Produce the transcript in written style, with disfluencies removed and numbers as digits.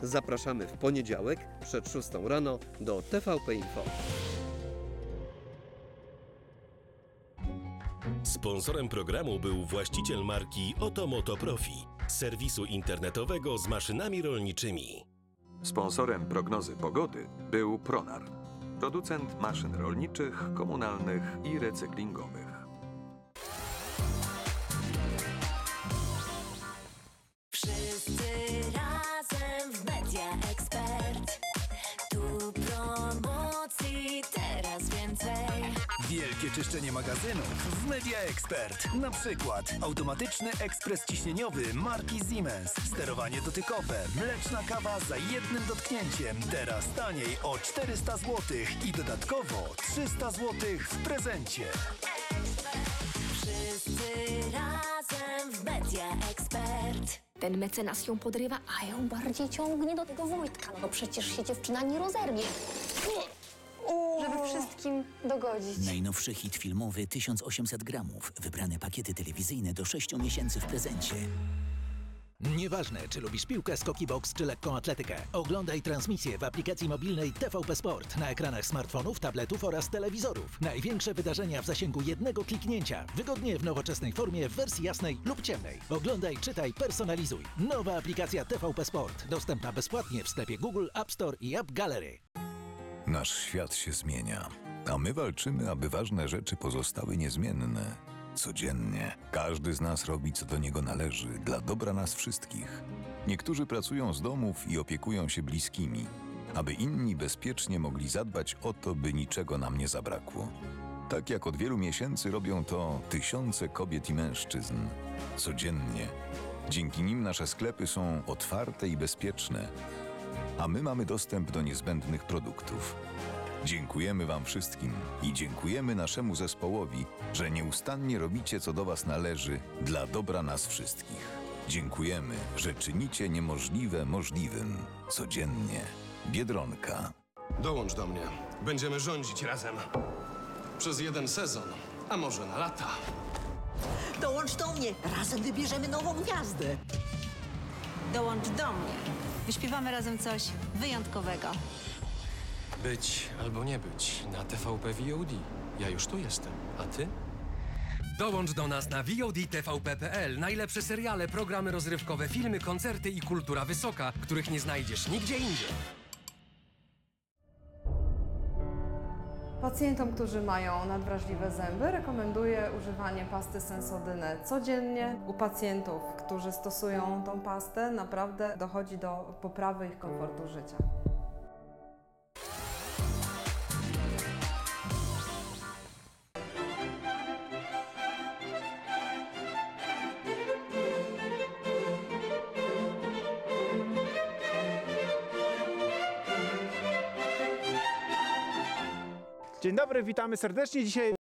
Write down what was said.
Zapraszamy w poniedziałek przed 6 rano do TVP Info. Sponsorem programu był właściciel marki Otomoto Profi, serwisu internetowego z maszynami rolniczymi. Sponsorem prognozy pogody był Pronar, producent maszyn rolniczych, komunalnych i recyklingowych. Wszyscy razem w Media Expert. Tu promocji teraz więcej. Wielkie czyszczenie magazynów w Media Expert. Na przykład automatyczny ekspres ciśnieniowy marki Siemens. Sterowanie dotykowe, mleczna kawa za jednym dotknięciem. Teraz taniej o 400 zł i dodatkowo 300 zł w prezencie. Wszyscy razem w Media Expert. Ten mecenas ją podrywa, a ją bardziej ciągnie do tego Wojtka. No przecież się dziewczyna nie rozerwie. Żeby wszystkim dogodzić. Najnowszy hit filmowy 1800 gramów. Wybrane pakiety telewizyjne do 6 miesięcy w prezencie. Nieważne, czy lubisz piłkę, skoki, boks czy lekką atletykę. Oglądaj transmisję w aplikacji mobilnej TVP Sport na ekranach smartfonów, tabletów oraz telewizorów. Największe wydarzenia w zasięgu jednego kliknięcia. Wygodnie w nowoczesnej formie w wersji jasnej lub ciemnej. Oglądaj, czytaj, personalizuj. Nowa aplikacja TVP Sport. Dostępna bezpłatnie w sklepie Google, App Store i App Gallery. Nasz świat się zmienia, a my walczymy, aby ważne rzeczy pozostały niezmienne. Codziennie każdy z nas robi, co do niego należy, dla dobra nas wszystkich. Niektórzy pracują z domów i opiekują się bliskimi, aby inni bezpiecznie mogli zadbać o to, by niczego nam nie zabrakło. Tak jak od wielu miesięcy robią to tysiące kobiet i mężczyzn. Codziennie. Dzięki nim nasze sklepy są otwarte i bezpieczne, a my mamy dostęp do niezbędnych produktów. Dziękujemy Wam wszystkim i dziękujemy naszemu zespołowi, że nieustannie robicie, co do Was należy, dla dobra nas wszystkich. Dziękujemy, że czynicie niemożliwe możliwym. Codziennie. Biedronka. Dołącz do mnie. Będziemy rządzić razem. Przez jeden sezon, a może na lata. Dołącz do mnie. Razem wybierzemy nową gwiazdę. Dołącz do mnie. Wyśpiewamy razem coś wyjątkowego. Być albo nie być na TVP VOD. Ja już tu jestem. A ty? Dołącz do nas na VOD TVP.pl. Najlepsze seriale, programy rozrywkowe, filmy, koncerty i kultura wysoka, których nie znajdziesz nigdzie indziej. Pacjentom, którzy mają nadwrażliwe zęby, rekomenduję używanie pasty Sensodyne codziennie. U pacjentów, którzy stosują tą pastę, naprawdę dochodzi do poprawy ich komfortu życia. Dzień dobry, witamy serdecznie. Dzisiaj